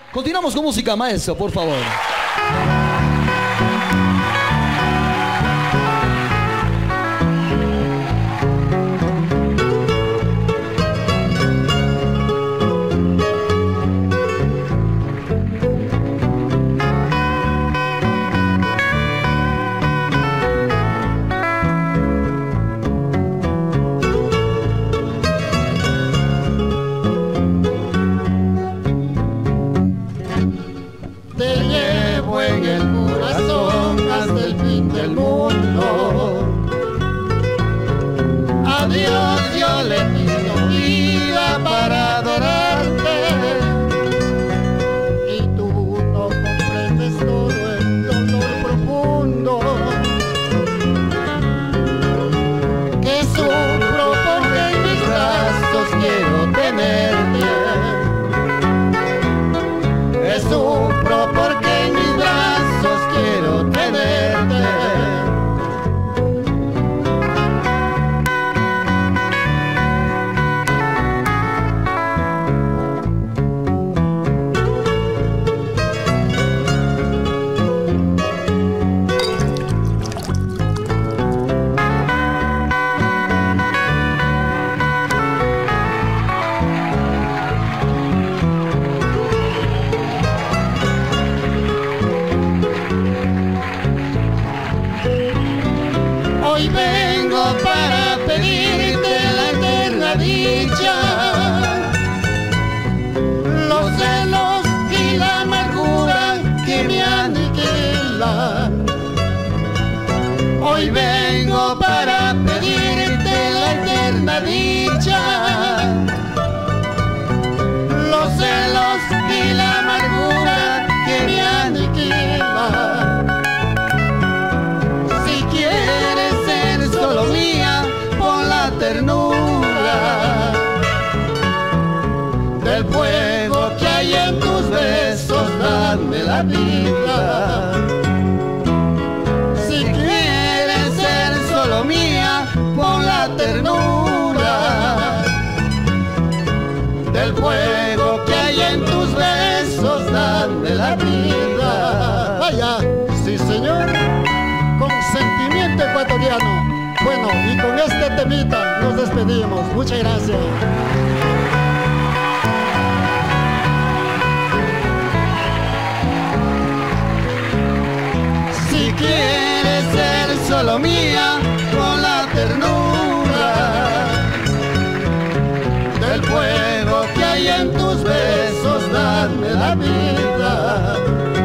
Continuamos con música, maestro, por favor. Hoy vengo para pedirte la eterna dicha, los celos y la amargura que me aniquilan. Hoy vengo para pedirte la eterna dicha, los celos y la amargura que me aniquilan. Si quieres ser solo mía, pon la ternura del fuego que hay en tus besos, dame la vida. Si quieres ser solo mía, pon la ternura del fuego que hay en tus besos, dame la vida. Vaya, sí señor, con sentimiento ecuatoriano. Bueno, y con este temita nos despedimos. Muchas gracias. Si quieres ser solo mía, con la ternura del fuego que hay en tus besos, dame la vida.